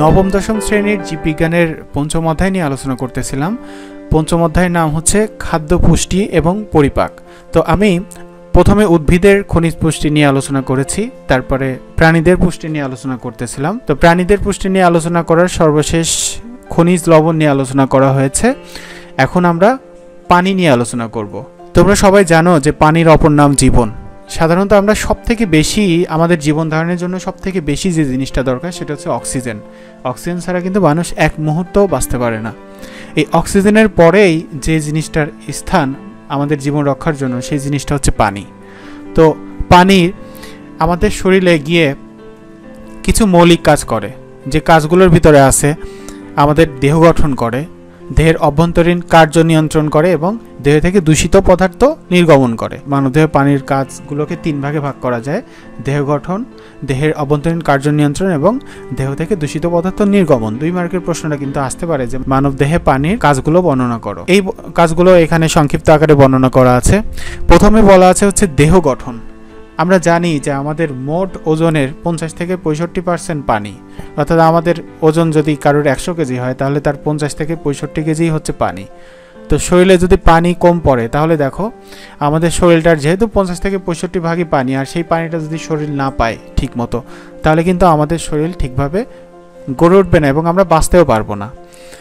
নবম-দশম শ্রেণীর জীববিজ্ঞানের পঞ্চম অধ্যায় নিয়ে আলোচনা করতেছিলাম। পঞ্চম অধ্যায়ের নাম হচ্ছে খাদ্য পুষ্টি এবং পরিপাক। তো আমি প্রথমে উদ্ভিদের খনিজ পুষ্টি নিয়ে আলোচনা করেছি, তারপরে প্রাণীদের পুষ্টি নিয়ে আলোচনা করতেছিলাম। তো প্রাণীদের পুষ্টি নিয়ে আলোচনা করার সর্বশেষ খনিজ লবণ নিয়ে আলোচনা করা হয়েছে। এখন আমরা পানি নিয়ে আলোচনা করব। তোমরা সবাই জানো যে পানির অপর নাম জীবন। সাধারণত আমরা সবথেকে বেশি আমাদের জীবন ধারণের জন্য সবথেকে বেশি যে জিনিসটা দরকার সেটা হচ্ছে অক্সিজেন। অক্সিজেন ছাড়া কিন্তু মানুষ এক মুহূর্তও বাঁচতে পারে না। এই অক্সিজেনের পরেই যে জিনিসটার স্থান আমাদের জীবন রক্ষার জন্য সেই জিনিসটা হচ্ছে পানি। তো পানি আমাদের শরীরে গিয়ে কিছু মৌলিক কাজ করে, যে কাজগুলোর ভিতরে আছে আমাদের দেহ গঠন করে, দেহের অভ্যন্তরীণ কার্য নিয়ন্ত্রণ করে এবং দেহ থেকে দূষিত পদার্থ নির্গমন করে। মানবদেহে পানির কাজগুলোকে তিন ভাগে ভাগ করা যায়: দেহ গঠন, দেহের অভ্যন্তরীণ কার্য নিয়ন্ত্রণ এবং দেহ থেকে দূষিত পদার্থ নির্গমন। 2 মার্কের প্রশ্নটা কিন্তু আসতে পারে যে মানবদেহে পানির কাজগুলো বর্ণনা করো। এই কাজগুলো এখানে সংক্ষিপ্ত আকারে বর্ণনা করা আছে। প্রথমে বলা আছে হচ্ছে দেহ গঠন। আমরা জানি যে আমাদের মোট ওজনের 50 থেকে 65% পানি, অর্থাৎ আমাদের ওজন যদি কারোর 100 কেজি হয় তাহলে তার 50 থেকে 65 কেজি হচ্ছে পানি। তো শরীরে যদি পানি কম পড়ে তাহলে দেখো আমাদের শরীরটার যেহেতু 50 থেকে 65 ভাগই পানি, আর সেই পানিটা যদি শরীর না পায় ঠিক মতো তাহলে কিন্তু আমাদের শরীর ঠিকভাবে গড়ে উঠবে না এবং আমরা বাঁচতেও পারবো না।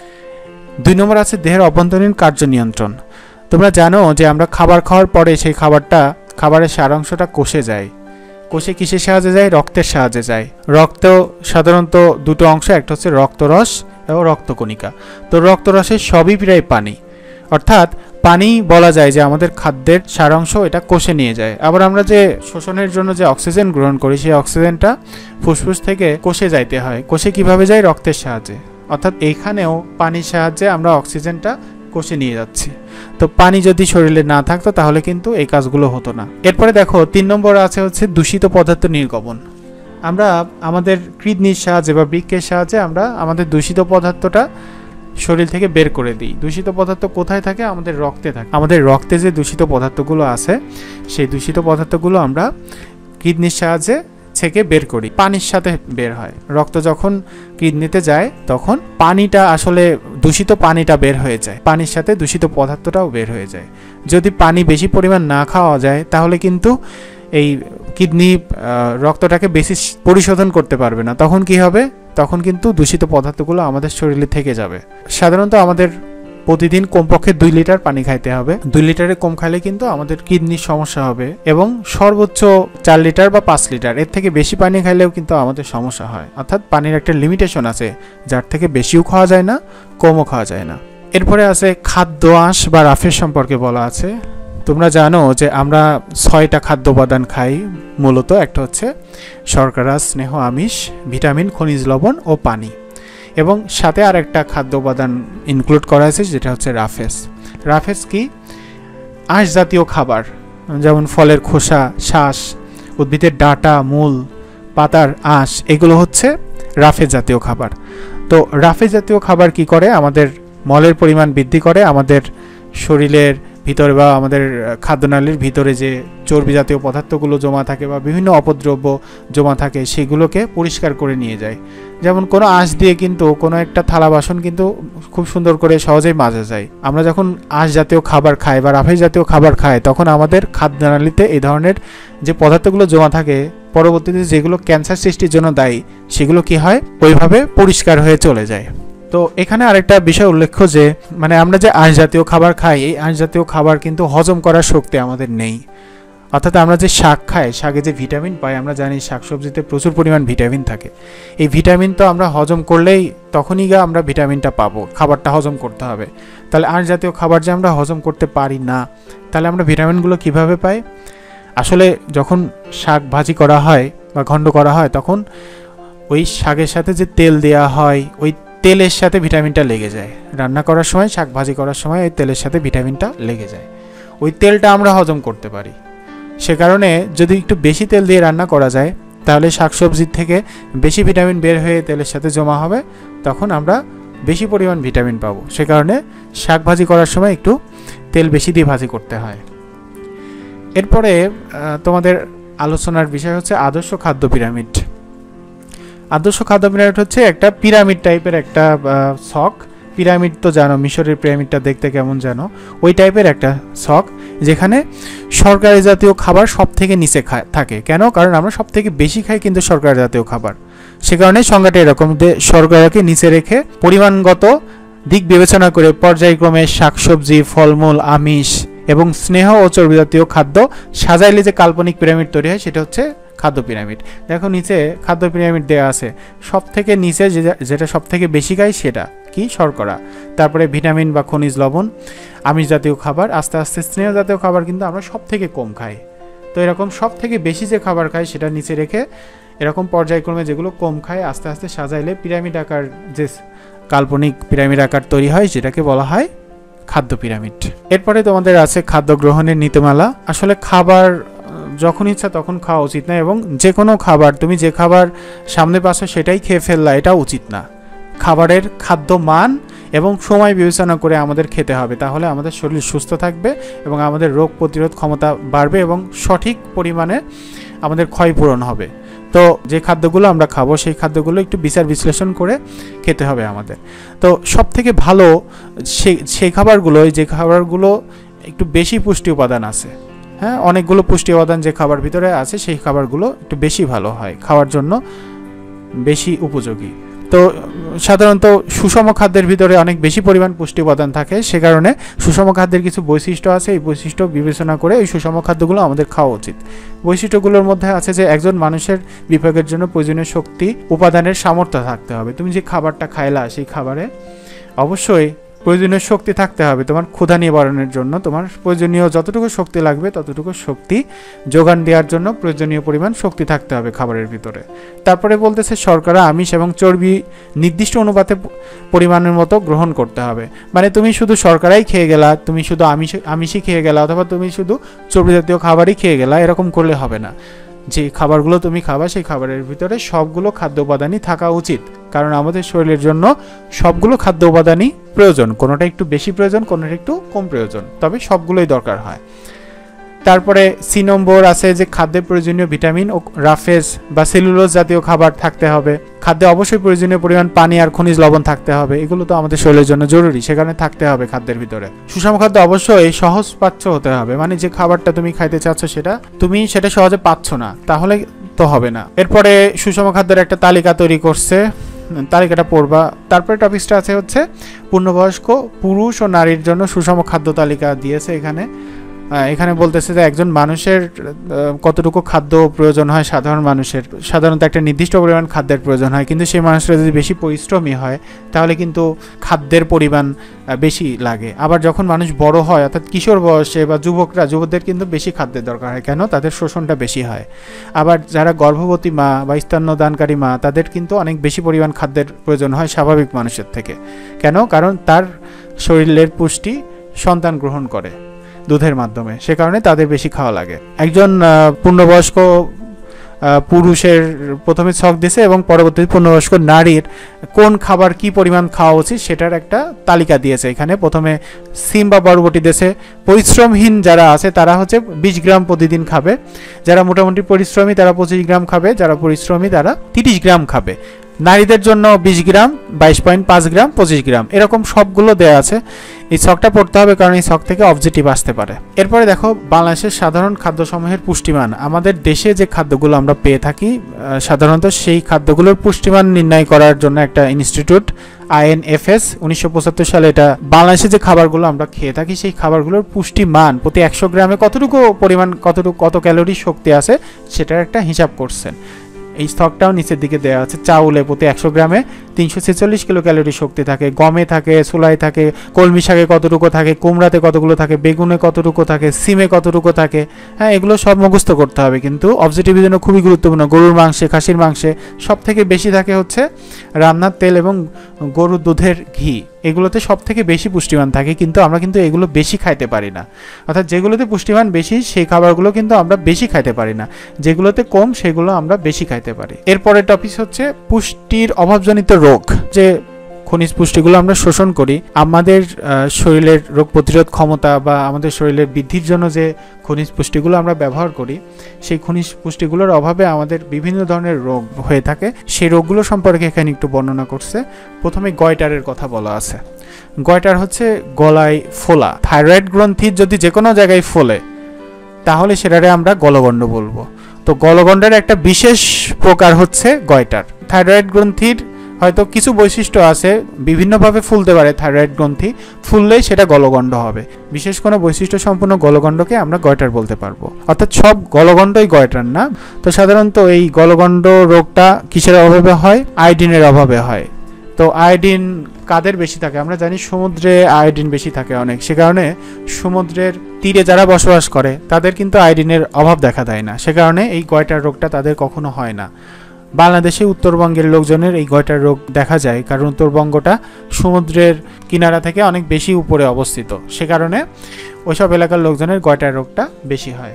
2 নম্বর আছে দেহের অভ্যন্তরীণ কার্য নিয়ন্ত্রণ। তোমরা জানো যে আমরা খাবার খাওয়ার পরে সেই খাবারের সারাংশটা কোষে যায়। কোষে কিসের সাহায্যে যায়? রক্তের সাহায্যে যায়। রক্ত সাধারণত 2টো অংশ, একটা হচ্ছে রক্তরস এবং রক্তকণিকা। তো রক্তরসের সবই প্রায় পানি, অর্থাৎ পানি বলা যায় যে আমাদের খাদ্যের সারাংশ এটা কোষে নিয়ে যায়। আবার আমরা যে শোষণের জন্য যে অক্সিজেন গ্রহণ করি সেই অক্সিজেনটা ফুসফুস থেকে কোষে যাইতে হয়। কোষে কিভাবে যায়? রক্তের সাহায্যে। অর্থাৎ এইখানেও পানির সাহায্যে আমরা অক্সিজেনটা কোষে নিয়ে যাচ্ছি। তো পানি যদি শরীরে না থাকতো তাহলে কিন্তু এই কাজগুলো হতো না। এরপরে দেখো 3 নম্বর আছে হচ্ছে দূষিত পদার্থ নির্গমন। আমরা আমাদের কিডনির সাহায্যে বা বৃক্কের সাহায্যে আমরা আমাদের দূষিত পদার্থটা শরীর থেকে বের করে দিই। দূষিত পদার্থ কোথায় থাকে? আমাদের রক্তে থাকে। আমাদের রক্তে যে দূষিত পদার্থগুলো আছে সেই দূষিত পদার্থগুলো আমরা কিডনির সাহায্যে ছেঁকে বের করি। পানির সাথে বের হয়। রক্ত যখন কিডনিতে যায় তখন পানিটা আসলে দূষিত পানিটা বের হয়ে যায়, পানির সাথে দূষিত পদার্থটাও বের হয়ে যায়। যদি পানি বেশি পরিমাণ না খাওয়া যায় তাহলে কিন্তু এই কিডনি রক্তটাকে বেশি পরিশোধন করতে পারবে না। তখন কি হবে? তখন কিন্তু দূষিত পদার্থগুলো আমাদের শরীরে থেকে যাবে। সাধারণত আমাদের প্রতিদিন কমপক্ষে 2 লিটার পানি খাইতে হবে। 2 লিটারের কম খাইলে কিন্তু আমাদের কিডনির সমস্যা হবে এবং সর্বোচ্চ 4 লিটার বা 5 লিটার, এর থেকে বেশি পানি খাইলেও কিন্তু আমাদের সমস্যা হয়। অর্থাৎ পানির একটা লিমিটেশন আছে, যার থেকে বেশিও খাওয়া যায় না, কমও খাওয়া যায় না। এরপরে আছে খাদ্য আঁশ বা রাফের সম্পর্কে বলা আছে। তোমরা জানো যে আমরা 6টা খাদ্য উপাদান খাই মূলত। একটা হচ্ছে শর্করা, স্নেহ, আমিষ, ভিটামিন, খনিজ লবণ ও পানি, এবং সাথে আর একটা খাদ্য উপাদান ইনক্লুড করা হয়েছে যেটা হচ্ছে রাফেজ। রাফেজ কি? আঁশ জাতীয় খাবার, যেমন ফলের খোসা, শ্বাস, উদ্ভিদের ডাঁটা, মূল, পাতার আঁশ, এগুলো হচ্ছে রাফেজ জাতীয় খাবার। তো রাফেজ জাতীয় খাবার কি করে? আমাদের মলের পরিমাণ বৃদ্ধি করে, আমাদের শরীরের ভিতরে বা আমাদের খাদ্যনালীর ভিতরে যে চর্বি জাতীয় পদার্থগুলো জমা থাকে বা বিভিন্ন অপদ্রব্য জমা থাকে সেগুলোকে পরিষ্কার করে নিয়ে যায়। যেমন কোনো আঁশ দিয়ে কিন্তু কোনো একটা থালা বাসন কিন্তু খুব সুন্দর করে সহজেই মাজা যায়। আমরা যখন আঁশ জাতীয় খাবার খাই বা রাফেজ জাতীয় খাবার খাই তখন আমাদের খাদ্যনালীতে এই ধরনের যে পদার্থগুলো জমা থাকে পরবর্তীতে যেগুলো ক্যান্সার সৃষ্টির জন্য দায়ী সেগুলো কি হয়? ওইভাবে পরিষ্কার হয়ে চলে যায়। তো এখানে আরেকটা বিষয় উল্লেখ্য যে আমরা যে আঁশ জাতীয় খাবার খাই এই আঁশ জাতীয় খাবার কিন্তু হজম করার শক্তি আমাদের নেই। অর্থাৎ আমরা যে শাক খাই, শাকে যে ভিটামিন পাই, আমরা জানি শাকসবজিতে প্রচুর পরিমাণ ভিটামিন থাকে। এই ভিটামিন তো আমরা হজম করলেই তখনই আমরা ভিটামিনটা পাবো, খাবারটা হজম করতে হবে। তাহলে আঁশ জাতীয় খাবার যে আমরা হজম করতে পারি না, তাহলে আমরা ভিটামিনগুলো কিভাবে পাই? আসলে যখন শাক ভাজি করা হয় বা ঘন্ট করা হয় তখন ওই শাকের সাথে যে তেল দেওয়া হয় ওই তেলের সাথে ভিটামিনটা লেগে যায়। রান্না করার সময়, শাক ভাজি করার সময় ওই তেলের সাথে ভিটামিনটা লেগে যায়, ওই তেলটা আমরা হজম করতে পারি। সে কারণে যদি একটু বেশি তেল দিয়ে রান্না করা যায় তাহলে শাকসবজির থেকে বেশি ভিটামিন বের হয়ে তেলের সাথে জমা হবে, তখন আমরা বেশি পরিমাণ ভিটামিন পাবো। সে কারণে শাক ভাজি করার সময় একটু তেল বেশি দিয়ে ভাজি করতে হয়। এরপরে তোমাদের আলোচনার বিষয় হচ্ছে আদর্শ খাদ্য পিরামিড। আদর্শ খাদ্য পিরামিড হচ্ছে একটা পিরামিড টাইপের একটা ছক। পিরামিড তো জানো, মিশরের পিরামিডটা দেখতে কেমন জানো, ওই টাইপের একটা ছক, যেখানে শর্করা জাতীয় খাবার সব থেকে নিচে থাকে। কেন? কারণ আমরা সব থেকে বেশি খাই কিন্তু শর্করা জাতীয় খাবার, সে কারণে সংজ্ঞাটা এরকম যে শর্করাকে নিচে রেখে পরিমাণগত দিক বিবেচনা করে পর্যায়ক্রমে শাকসবজি, ফলমূল, আমিষ এবং স্নেহ ও চর্বি জাতীয় খাদ্য সাজাইলে যে কাল্পনিক পিরামিড তৈরি হয় সেটা হচ্ছে খাদ্য পিরামিড। দেখো নিচে খাদ্য পিরামিড দেওয়া আছে, সব থেকে নিচে যেটা সব থেকে বেশি খাই সেটা কি? শর্করা, তারপরে ভিটামিন বা খনিজ লবণ, আমিষ জাতীয় খাবার, আস্তে আস্তে স্নেহ জাতীয় খাবার কিন্তু আমরা সব থেকে কম খাই। তো এরকম সব থেকে বেশি যে খাবার খাই সেটা নিচে রেখে এরকম পর্যায়ক্রমে যেগুলো কম খায় আস্তে আস্তে সাজাইলে পিরামিড আকার, যে কাল্পনিক পিরামিড আকার তৈরি হয়, যেটাকে বলা হয় খাদ্য পিরামিড। এরপরে তোমাদের আছে খাদ্য গ্রহণের নীতিমালা। আসলে খাবার যখন ইচ্ছা তখন খাওয়া উচিত না, এবং যে কোনো খাবার তুমি যে খাবার সামনে পাচ্ছ সেটাই খেয়ে ফেললা, এটা উচিত না। খাবারের খাদ্য মান এবং সময় বিবেচনা করে আমাদের খেতে হবে, তাহলে আমাদের শরীর সুস্থ থাকবে এবং আমাদের রোগ প্রতিরোধ ক্ষমতা বাড়বে এবং সঠিক পরিমাণে আমাদের ক্ষয়পূরণ হবে। তো যে খাদ্যগুলো আমরা খাবো সেই খাদ্যগুলো একটু বিচার বিশ্লেষণ করে খেতে হবে আমাদের। তো সব থেকে ভালো সেই খাবারগুলো, যে খাবারগুলো একটু বেশি পুষ্টি উপাদান আছে, হ্যাঁ, অনেকগুলো পুষ্টি উপাদান যে খাবার ভিতরে আছে সেই খাবারগুলো একটু বেশি ভালো হয়, খাওয়ার জন্য বেশি উপযোগী। তো সাধারণত সুষম খাদ্যের ভিতরে অনেক বেশি পরিমাণ পুষ্টি উপাদান থাকে, সে কারণে সুষম খাদ্যের কিছু বৈশিষ্ট্য আছে, এই বৈশিষ্ট্য বিবেচনা করে এই সুষম খাদ্যগুলো আমাদের খাওয়া উচিত। বৈশিষ্ট্যগুলোর মধ্যে আছে যে একজন মানুষের বিভাগের জন্য প্রয়োজনীয় শক্তি উপাদানের সামর্থ্য থাকতে হবে। তুমি যে খাবারটা খাইলা সেই খাবারে অবশ্যই প্রয়োজনীয় শক্তি থাকতে হবে, তোমার ক্ষুধা নিবারণের জন্য তোমার প্রয়োজনীয় যতটুকু শক্তি লাগবে ততটুকু শক্তি যোগান দেওয়ার জন্য প্রয়োজনীয় পরিমাণ শক্তি থাকতে হবে খাবারের ভিতরে। তারপরে বলতেছে শর্করা, আমিষ এবং চর্বি নির্দিষ্ট অনুপাতে পরিমাণের মতো গ্রহণ করতে হবে। মানে তুমি শুধু শর্করাই খেয়ে গেলা, তুমি শুধু আমিষই খেয়ে গেলা, অথবা তুমি শুধু চর্বি জাতীয় খাবারই খেয়ে গেলা, এরকম করলে হবে না। যে খাবারগুলো তুমি খাবা সেই খাবারের ভিতরে সবগুলো খাদ্য উপাদানই থাকা উচিত, কারণ আমাদের শরীরের জন্য সবগুলো খাদ্য উপাদানই প্রয়োজন, কোনোটা একটু বেশি প্রয়োজন, কোনোটা একটু কম প্রয়োজন, তবে সবগুলোই দরকার হয়। তারপরে সি নম্বর আছে যে খাদ্যে প্রয়োজনীয় ভিটামিন ও রাফেজ বা সেলুলোজ জাতীয় খাবার থাকতে হবে। খাদ্যে অবশ্যই প্রয়োজনীয় পরিমাণ পানি আর খনিজ লবণ থাকতে হবে, এগুলো তো আমাদের শরীরের জন্য জরুরি, সেখানে থাকতে হবে খাদ্যের ভিতরে। সুষম খাদ্য অবশ্যই সহজপাচ্য হতে হবে, মানে যে খাবারটা তুমি খাইতে চাচ্ছ তুমি সেটা সহজে পাচ্ছ না, তাহলে তো হবে না। এরপরে সুষম খাদ্যের একটা তালিকা তৈরি করছে, তালিকাটা পড়বা। তারপরে টপিকসটা আছে হচ্ছে পূর্ণবয়স্ক পুরুষ ও নারীর জন্য সুষম খাদ্য তালিকা দিয়েছে। এখানে বলতেছে যে একজন মানুষের কতটুকু খাদ্য প্রয়োজন হয়, সাধারণ মানুষের সাধারণত একটা নির্দিষ্ট পরিমাণ খাদ্যের প্রয়োজন হয়, কিন্তু সেই মানুষরা যদি বেশি পরিশ্রমী হয় তাহলে কিন্তু খাদ্যের পরিমাণ বেশি লাগে। আবার যখন মানুষ বড় হয়, অর্থাৎ কিশোর বয়সে বা যুবকদের কিন্তু বেশি খাদ্যের দরকার হয়। কেন? তাদের শোষণটা বেশি হয়। আবার যারা গর্ভবতী মা বা স্তন্যদানকারী মা, তাদের কিন্তু অনেক বেশি পরিমাণ খাদ্যের প্রয়োজন হয় স্বাভাবিক মানুষের থেকে। কেন? কারণ তার শরীরের পুষ্টি সন্তান গ্রহণ করে দুধের মাধ্যমে, সে কারণে তাদের বেশি খাওয়া লাগে। একজন পূর্ণবয়স্ক পুরুষের প্রথমে ছক দিয়েছে এবং পরবর্তী পূর্ণবয়স্ক নারীর কোন খাবার কি পরিমাণ খাওয়া উচিত সেটার একটা তালিকা দিয়েছে। এখানে প্রথমে সিম বা বরবটি দিয়েছে। পরিশ্রমহীন যারা আছে তারা হচ্ছে 20 গ্রাম প্রতিদিন খাবে, যারা মোটামুটি পরিশ্রমী তারা 25 গ্রাম খাবে, যারা পরিশ্রমী তারা 30 গ্রাম খাবে। নারীদের জন্য 20 গ্রাম, 22.5 গ্রাম, 25 গ্রাম, এরকম সবগুলো দেওয়া আছে। এই ছকটা পড়তে হবে কারণ এই ছক থেকে অবজেক্টিভ আসতে পারে। এরপরে দেখো বাংলাদেশের সাধারণ খাদ্যসমূহের পুষ্টিমান। আমাদের দেশে যে খাদ্যগুলো আমরা পেয়ে থাকি সাধারণত সেই খাদ্যগুলোর পুষ্টিমান নির্ণয় করার জন্য একটা ইনস্টিটিউট INFS 1975 সালে এটা বাংলাদেশে যে খাবারগুলো আমরা খেয়ে থাকি সেই খাবারগুলোর পুষ্টিমান প্রতি 100 গ্রামে কত ক্যালোরি শক্তি আছে সেটার একটা হিসাব করছেন। এই স্টকটাও নিচের দিকে দেওয়া আছে। চাউলে প্রতি 100 গ্রামে 346 কিলো ক্যালোরি শক্তি থাকে, গমে থাকে, ছোলায় থাকে, কলমি শাকে কতটুকু থাকে, কুমড়াতে কতগুলো থাকে, বেগুনে কতটুকু থাকে, সিমে কতটুকু থাকে। হ্যাঁ, এগুলো সব মুখস্থ করতে হবে, কিন্তু অবজেক্টিভের জন্য খুবই গুরুত্বপূর্ণ। গরুর মাংসে, খাসির মাংসে সব থেকে বেশি থাকে হচ্ছে রান্নার তেল এবং গরুর দুধের ঘি, এগুলোতে সব থেকে বেশি পুষ্টিমান থাকে, কিন্তু আমরা কিন্তু এগুলো বেশি খাইতে পারি না। অর্থাৎ যেগুলোতে পুষ্টিমান বেশি সেই খাবারগুলো কিন্তু আমরা বেশি খাইতে পারি না, যেগুলোতে কম সেগুলো আমরা বেশি খাইতে পারি। এরপরের টপিক হচ্ছে পুষ্টির অভাবজনিত রোগ। যে খনিজ পুষ্টিগুলো আমরা শোষণ করি, আমাদের শরীরের রোগ প্রতিরোধ ক্ষমতা বা আমাদের শরীরের বৃদ্ধির জন্য যে খনিজ পুষ্টিগুলো আমরা ব্যবহার করি, সেই খনিজ পুষ্টিগুলোর অভাবে আমাদের বিভিন্ন ধরনের রোগ হয়ে থাকে। সেই রোগগুলো সম্পর্কে এখানে একটু বর্ণনা করছে। প্রথমে গয়টারের কথা বলা আছে। গয়টার হচ্ছে গলায় ফোলা। থাইরয়েড গ্রন্থির যদি যে কোনো জায়গায় ফোলে তাহলে সেটারে আমরা গলগণ্ড বলবো। তো গলগণ্ডের একটা বিশেষ প্রকার হচ্ছে গয়টার। থাইরয়েড গ্রন্থির হয়তো কিছু বৈশিষ্ট্য আছে, বিভিন্নভাবে ফুলতে পারে থাইরয়েড গ্রন্থি, ফুললেই সেটা গলগণ্ড হবে। বিশেষ কোনো বৈশিষ্ট্য সম্পূর্ণ গলগণ্ডকে আমরা গয়টার বলতে পারবো। অর্থাৎ সব গলগণ্ডই গয়টার না। তো সাধারণত এই গলগণ্ড রোগটা কিসের অভাবে হয়? আয়োডিনের অভাবে হয়। তো আয়োডিন কাদের বেশি থাকে? আমরা জানি সমুদ্রে আয়োডিন বেশি থাকে অনেক, সে কারণে সমুদ্রের তীরে যারা বসবাস করে তাদের কিন্তু আয়োডিনের অভাব দেখা দেয় না, সে কারণে এই গয়টার রোগটা তাদের কখনো হয় না। বাংলাদেশে উত্তরবঙ্গের লোকজনের এই গয়টার রোগ দেখা যায়, কারণ উত্তরবঙ্গটা সমুদ্রের কিনারা থেকে অনেক বেশি উপরে অবস্থিত, সে কারণে ওইসব এলাকার লোকজনের গয়টার রোগটা বেশি হয়।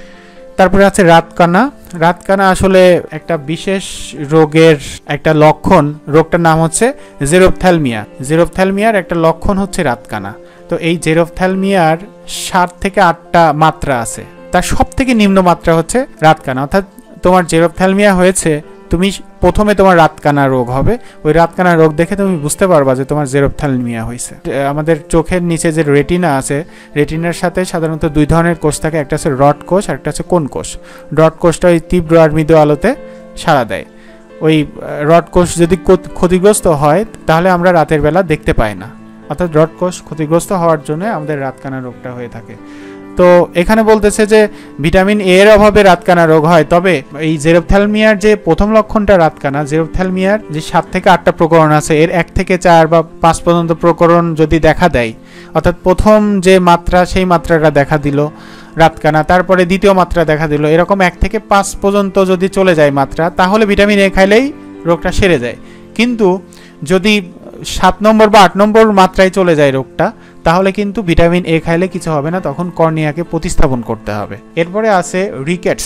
তারপরে আছে রাতকানা। রাতকানা আসলে একটা বিশেষ রোগের একটা লক্ষণ। রোগটার নাম হচ্ছে জেরোপথ্যালমিয়া। জেরোপথ্যালমিয়ার একটা লক্ষণ হচ্ছে রাতকানা। তো এই জেরোপথ্যালমিয়ার 7 থেকে 8টা মাত্রা আছে, তার সব থেকে নিম্ন মাত্রা হচ্ছে রাতকানা। অর্থাৎ তোমার জেরোপথ্যালমিয়া হয়েছে, তুমি প্রথমে তোমার রাতকানা রোগ হবে, ওই রাতকানা রোগ দেখে তুমি বুঝতে পারবা যে তোমার জেরোপথ্যালমিয়া হয়েছে। আমাদের চোখের নিচে যে রেটিনা আছে, রেটিনার সাথে সাধারণত 2 ধরনের কোষ থাকে, একটা হচ্ছে রড কোষ আর একটা হচ্ছে কোন কোষ। রড কোষটা ওই তীব্র আর মৃদু আলোতে সাড়া দেয়। ওই রড কোষ যদি ক্ষতিগ্রস্ত হয় তাহলে আমরা রাতের বেলা দেখতে পাই না, অর্থাৎ রড কোষ ক্ষতিগ্রস্ত হওয়ার জন্য আমাদের রাতকানা রোগটা হয়ে থাকে। তো এখানে বলতেছে যে ভিটামিন এ এর অভাবে রাতকানা রোগ হয়। তবে এই জেরোপথ্যালমিয়ার যে প্রথম লক্ষণটা রাতকানা, জেরোপথ্যালমিয়ার যে 7 থেকে 8টা প্রকরণ আছে, এর 1 থেকে 4 বা 5 পর্যন্ত প্রকরণ যদি দেখা দেয়, অর্থাৎ প্রথম যে মাত্রা সেই মাত্রাটা দেখা দিল রাতকানা, তারপরে দ্বিতীয় মাত্রা দেখা দিল, এরকম 1 থেকে 5 পর্যন্ত যদি চলে যায় মাত্রা, তাহলে ভিটামিন এ খাইলেই রোগটা সেরে যায়। কিন্তু যদি 7 নম্বর বা 8 নম্বর মাত্রায় চলে যায় রোগটা, তাহলে কিন্তু ভিটামিন এ খাইলে কিছু হবে না, তখন কর্নিয়াকে প্রতিস্থাপন করতে হবে। এরপরে আছে রিকেটস।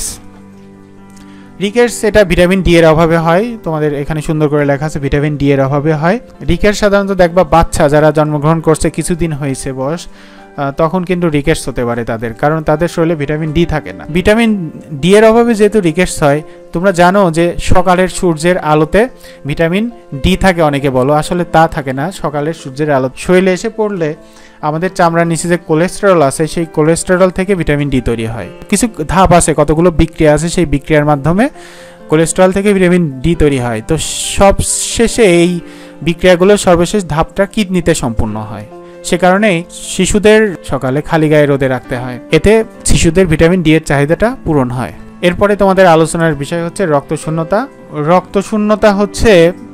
রিকেটস এটা ভিটামিন ডি এর অভাবে হয়। তোমাদের এখানে সুন্দর করে লেখা আছে ভিটামিন ডি এর অভাবে হয়। রিকেটস সাধারণত দেখবা বাচ্চা যারা জন্মগ্রহণ করছে কিছুদিন হয়েছে বয়স, তখন কিন্তু রিকেটস হতে পারে তাদের, কারণ তাদের শরীরে ভিটামিন ডি থাকে না। ভিটামিন ডি এর অভাবে যেহেতু রিকেটস হয়, তোমরা জানো যে সকালের সূর্যের আলোতে ভিটামিন ডি থাকে, অনেকে বলো, আসলে তা থাকে না। সকালের সূর্যের আলো শরীরে এসে পড়লে আমাদের চামড়ার নিচে যে কোলেস্টেরল আছে, সেই কোলেস্টেরল থেকে ভিটামিন ডি তৈরি হয়। কিছু ধাপ আছে, কতগুলো বিক্রিয়া আছে, সেই বিক্রিয়ার মাধ্যমে কোলেস্টেরল থেকে ভিটামিন ডি তৈরি হয়। তো সব শেষে এই বিক্রিয়াগুলোর সর্বশেষ ধাপটা কিডনিতে সম্পূর্ণ হয়। সে কারণেই শিশুদের সকালে খালি গায়ে রোদে রাখতে হয়, এতে শিশুদের ভিটামিন ডি এর চাহিদাটা পূরণ হয়। এরপরে তোমাদের আলোচনার বিষয় হচ্ছে রক্তশূন্যতা। রক্তশূন্যতা হচ্ছে,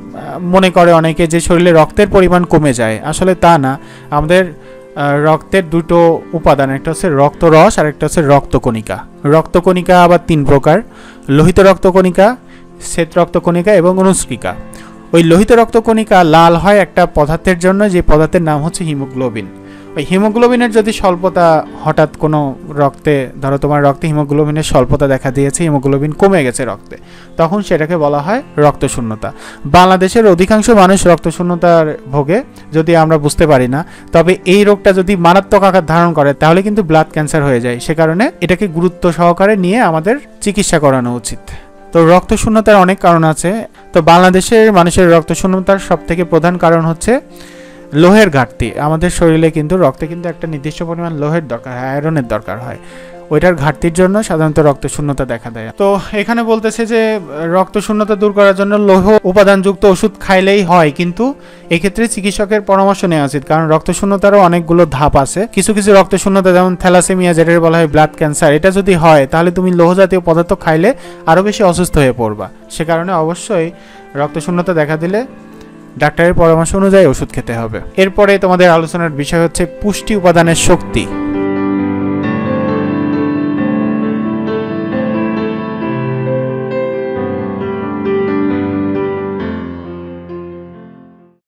মনে করে অনেকে যে শরীরে রক্তের পরিমাণ কমে যায়, আসলে তা না। আমাদের রক্তের 2টো উপাদান, একটা হচ্ছে রক্তরস আর একটা হচ্ছে রক্তকণিকা। রক্তকণিকা আবার 3 প্রকার: লোহিত রক্তকণিকা, শ্বেত রক্তকণিকা এবং অনুস্রিকা। ওই লোহিত রক্তকণিকা লাল হয় একটা পদার্থের জন্য, যে পদার্থের নাম হচ্ছে হিমোগ্লোবিন। ওই হিমোগ্লোবিনের যদি স্বল্পতা হঠাৎ কোনো রক্তে, ধরো তোমার রক্তে হিমোগ্লোবিনের স্বল্পতা দেখা দিয়েছে, হিমোগ্লোবিন কমে গেছে রক্তে, তখন সেটাকে বলা হয় রক্তশূন্যতা। বাংলাদেশের অধিকাংশ মানুষ রক্তশূন্যতার ভোগে, যদি আমরা বুঝতে পারি না। তবে এই রোগটা যদি মারাত্মক আকার ধারণ করে তাহলে কিন্তু ব্লাড ক্যান্সার হয়ে যায়, সে কারণে এটাকে গুরুত্ব সহকারে নিয়ে আমাদের চিকিৎসা করানো উচিত। তো রক্তশূন্যতার অনেক কারণ আছে। তো বাংলাদেশের মানুষের রক্তশূন্যতার সবথেকে প্রধান কারণ হচ্ছে লোহের ঘাটতি। আমাদের শরীরে কিন্তু রক্তে কিন্তু একটা নির্দিষ্ট পরিমাণ লোহের দরকার হয়, আয়রনের দরকার হয়, ওইটার ঘাটতির জন্য সাধারণত রক্তশূন্যতা দেখা দেয়। তো এখানে বলতেছে যে রক্তশূন্যতা দূর করার জন্য লৌহ উপাদানযুক্ত ওষুধ খাইলেই হয়, কিন্তু এক্ষেত্রে চিকিৎসকের পরামর্শ নেওয়া উচিত, কারণ রক্তশূন্যতারও অনেকগুলো ধাপ আছে। কিছু কিছু রক্তশূন্যতা, যেমন থ্যালাসেমিয়া, যেটা বলা হয় ব্লাড ক্যান্সার, এটা যদি হয় তাহলে তুমি লৌহ জাতীয় পদার্থ খাইলে আরও বেশি অসুস্থ হয়ে পড়বা। সে কারণে অবশ্যই রক্তশূন্যতা দেখা দিলে ডাক্তারের পরামর্শ অনুযায়ী ওষুধ খেতে হবে। এরপরে তোমাদের আলোচনার বিষয় হচ্ছে পুষ্টি উপাদানের শক্তি।